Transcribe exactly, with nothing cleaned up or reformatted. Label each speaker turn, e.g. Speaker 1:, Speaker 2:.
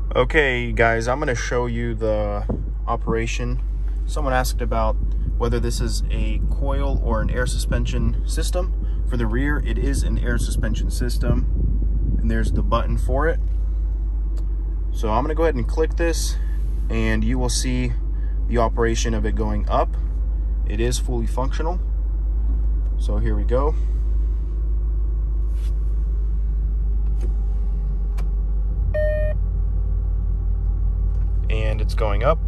Speaker 1: Okay guys, I'm going to show you the operation. Someone asked about whether this is a coil or an air suspension system. For the rear, it is an air suspension system, and there's the button for it. So I'm going to go ahead and click this, and you will see the operation of it going up. It is fully functional. So here we go. And it's going up.